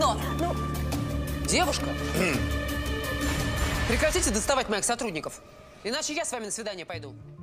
смешно. Ну... Девушка, прекратите доставать моих сотрудников, иначе я с вами на свидание пойду.